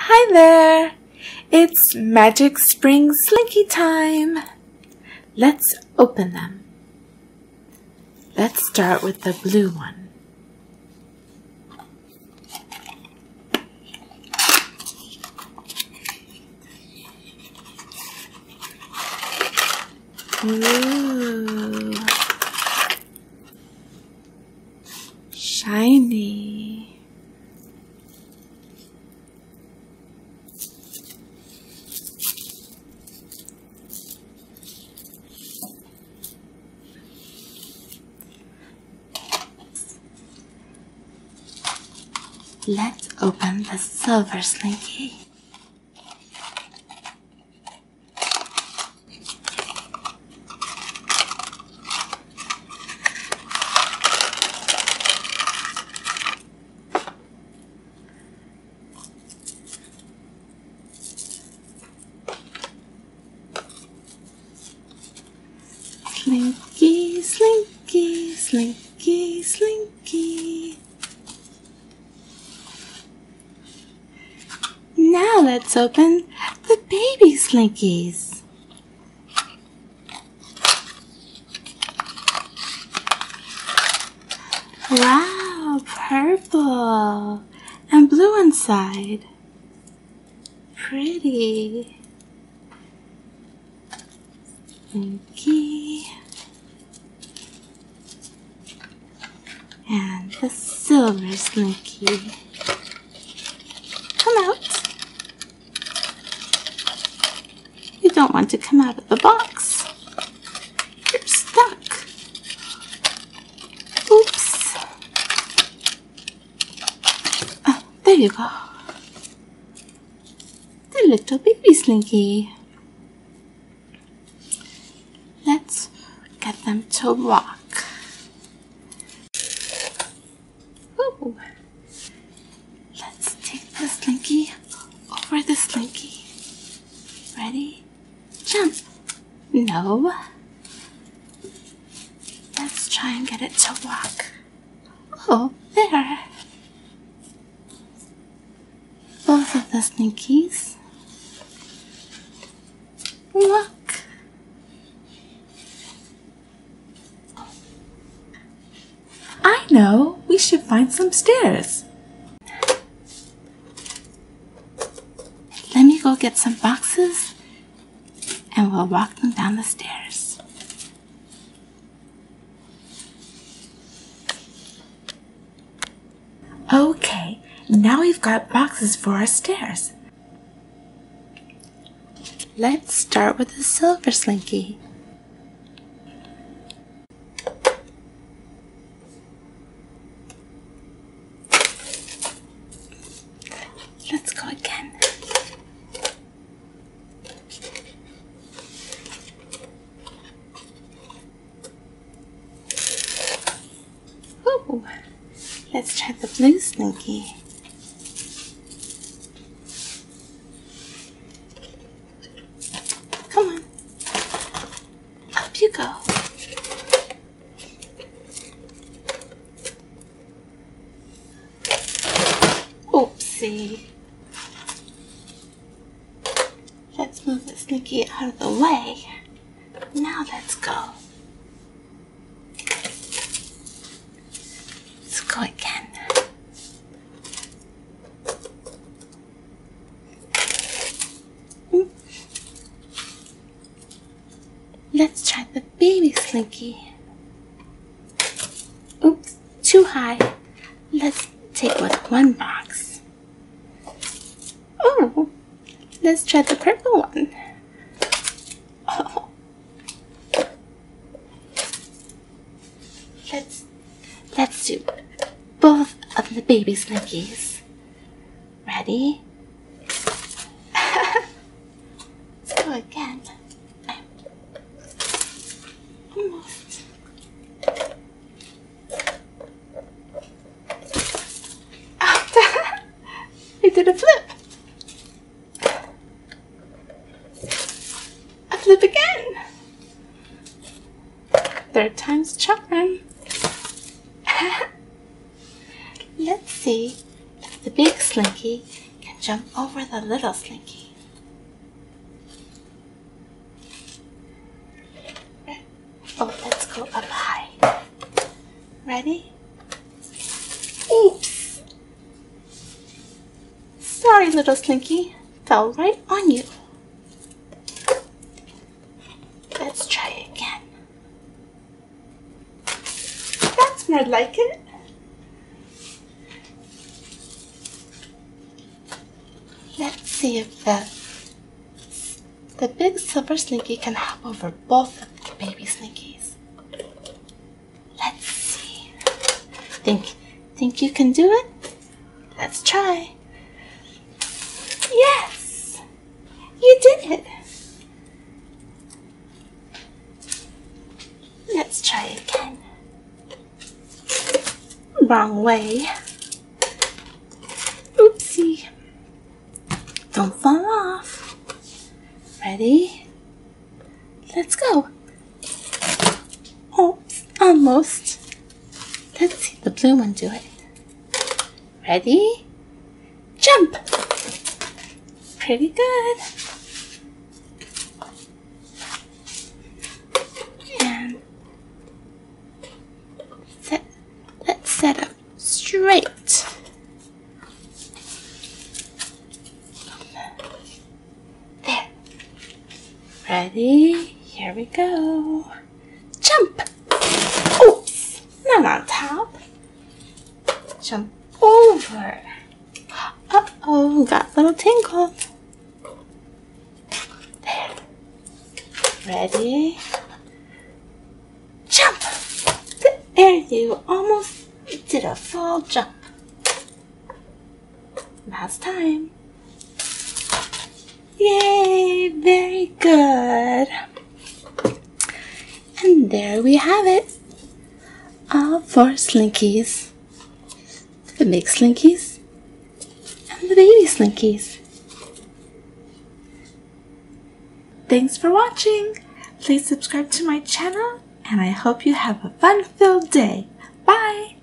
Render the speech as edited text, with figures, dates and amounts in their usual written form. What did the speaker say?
Hi there! It's Magic Spring Slinky time! Let's open them. Let's start with the blue one. Ooh! Shiny! Let's open the silver Slinky. Slinky, Slinky, Slinky, Slinky. Now let's open the baby Slinkies. Wow, purple and blue inside. Pretty. Slinky. And the silver Slinky. Come out. You don't want to come out of the box. You're stuck. Oops. Oh, there you go. The little baby Slinky. Let's get them to walk. Ooh. Let's take the Slinky over the Slinky. Ready? Jump. No. Let's try and get it to walk. Oh, there. Both of the Slinkies. Look. I know. We should find some stairs. Let me go get some boxes and we'll walk them down the stairs. Okay, now we've got boxes for our stairs. Let's start with the silver Slinky. Let's go again. Ooh, let's try the blue Slinky. Come on. Up you go. Oopsie. Let's move the Slinky out of the way. Now let's go. Let's go again. Let's try the baby Slinky. Oops, too high. Let's take with one box. Oh, let's try the purple one. Oh. Let's do both of the baby Slinkies. Ready? Let's go again. Almost. I did a flip. A flip again. Third time's charm. Let's see if the big Slinky can jump over the little Slinky. Oh, let's go up high. Ready? Oops! Sorry, little Slinky. Fell right on you. Let's try again. That's more like it. Let's see if the big silver Slinky can hop over both of the baby Slinkies. Let's see. Think you can do it? Let's try. Yes! You did it! Let's try again. Wrong way. Oopsie. Don't fall off. Ready? Let's go. Oops, almost. Let's see the blue one do it. Ready? Jump! Pretty good. And let's set up straight. There. Ready? Here we go. Jump! Oops! Not on top. Jump over. Uh-oh, got a little tingle. There. Ready? Jump! There, you almost did a full jump. Last time. Yay! Very good. And there we have it. All 4 Slinkies. The big Slinkies and the baby Slinkies. Thanks for watching. Please subscribe to my channel and I hope you have a fun-filled day. Bye!